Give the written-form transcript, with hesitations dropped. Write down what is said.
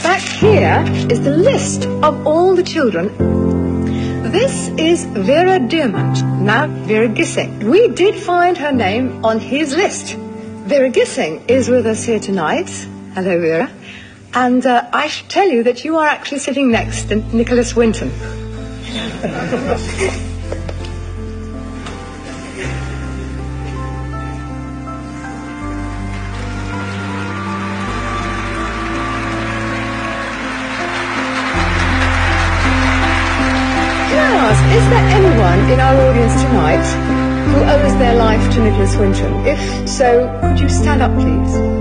back here is the list of all the children. This is Vera Diamond, now Vera Gissing. We did find her name on his list. Vera Gissing is with us here tonight. Hello, Vera. And I should tell you that you are actually sitting next to Nicolas Winton. Is there anyone in our audience tonight who owes their life to Nicolas Winton? If so, could you stand up, please?